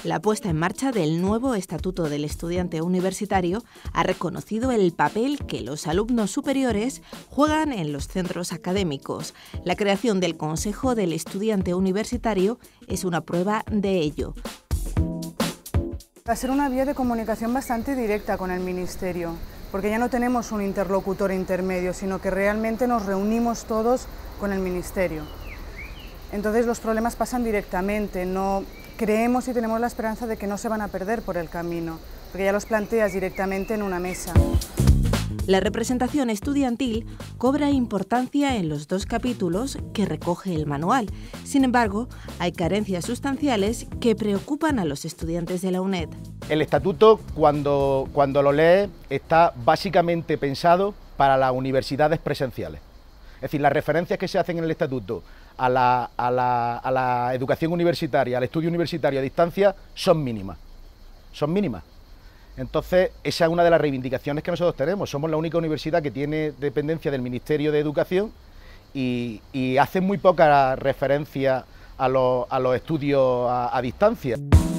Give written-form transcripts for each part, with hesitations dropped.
La puesta en marcha del nuevo Estatuto del Estudiante Universitario ha reconocido el papel que los alumnos superiores juegan en los centros académicos. La creación del Consejo del Estudiante Universitario es una prueba de ello. Va a ser una vía de comunicación bastante directa con el Ministerio, porque ya no tenemos un interlocutor intermedio, sino que realmente nos reunimos todos con el Ministerio. Entonces los problemas pasan directamente, no creemos y tenemos la esperanza de que no se van a perder por el camino, porque ya los planteas directamente en una mesa. La representación estudiantil cobra importancia en los 2 capítulos que recoge el manual. Sin embargo, hay carencias sustanciales que preocupan a los estudiantes de la UNED. El estatuto, cuando lo lees, está básicamente pensado para las universidades presenciales. Es decir, las referencias que se hacen en el estatuto a la educación universitaria, al estudio universitario a distancia, son mínimas. Son mínimas. Entonces, esa es una de las reivindicaciones que nosotros tenemos. Somos la única universidad que tiene dependencia del Ministerio de Educación y hace muy poca referencia a los estudios a distancia.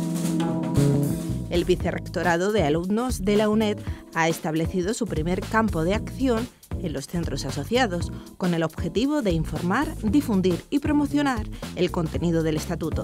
El Vicerrectorado de Alumnos de la UNED ha establecido su primer campo de acción en los centros asociados, con el objetivo de informar, difundir y promocionar el contenido del Estatuto.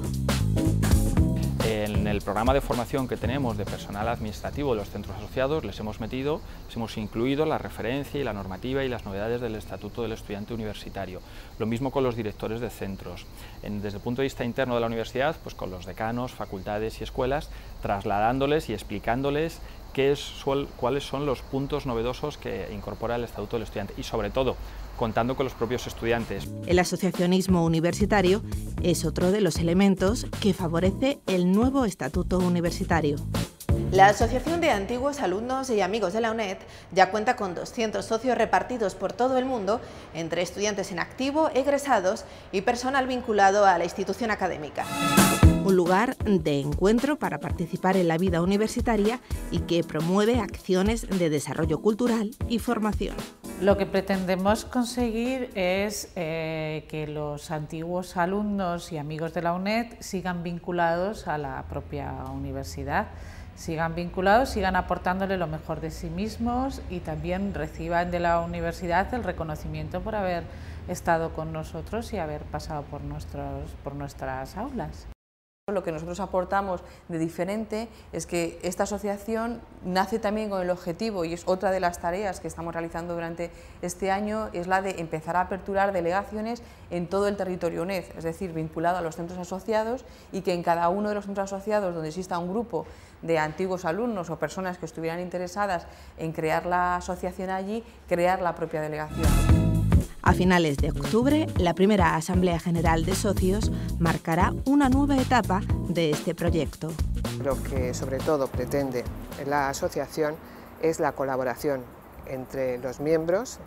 En el programa de formación que tenemos de personal administrativo de los centros asociados les hemos incluido la referencia y la normativa y las novedades del Estatuto del Estudiante Universitario. Lo mismo con los directores de centros. Desde el punto de vista interno de la universidad, pues con los decanos, facultades y escuelas, trasladándoles y explicándoles cuáles son los puntos novedosos que incorpora el Estatuto del Estudiante y, sobre todo, contando con los propios estudiantes. El asociacionismo universitario es otro de los elementos que favorece el nuevo Estatuto Universitario. La Asociación de Antiguos Alumnos y Amigos de la UNED ya cuenta con 200 socios repartidos por todo el mundo, entre estudiantes en activo, egresados y personal vinculado a la institución académica. Un lugar de encuentro para participar en la vida universitaria y que promueve acciones de desarrollo cultural y formación. Lo que pretendemos conseguir es que los antiguos alumnos y amigos de la UNED sigan vinculados a la propia universidad, sigan vinculados, sigan aportándole lo mejor de sí mismos y también reciban de la universidad el reconocimiento por haber estado con nosotros y haber pasado por nuestras aulas. Lo que nosotros aportamos de diferente es que esta asociación nace también con el objetivo, y es otra de las tareas que estamos realizando durante este año, es la de empezar a aperturar delegaciones en todo el territorio UNED, es decir, vinculado a los centros asociados, y que en cada uno de los centros asociados donde exista un grupo de antiguos alumnos o personas que estuvieran interesadas en crear la asociación allí, crear la propia delegación. A finales de octubre, la primera Asamblea General de Socios marcará una nueva etapa de este proyecto. Lo que sobre todo pretende la asociación es la colaboración entre los miembros,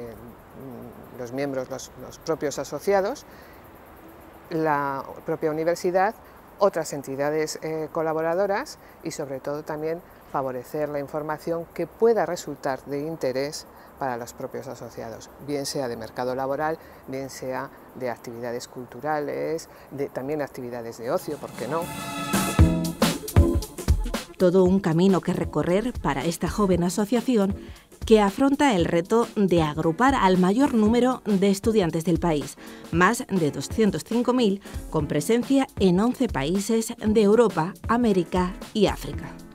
los propios asociados, la propia universidad, otras entidades colaboradoras y sobre todo también favorecer la información que pueda resultar de interés para los propios asociados, bien sea de mercado laboral, bien sea de actividades culturales, también actividades de ocio, ¿por qué no? Todo un camino que recorrer para esta joven asociación que afronta el reto de agrupar al mayor número de estudiantes del país, más de 205.000, con presencia en 11 países de Europa, América y África.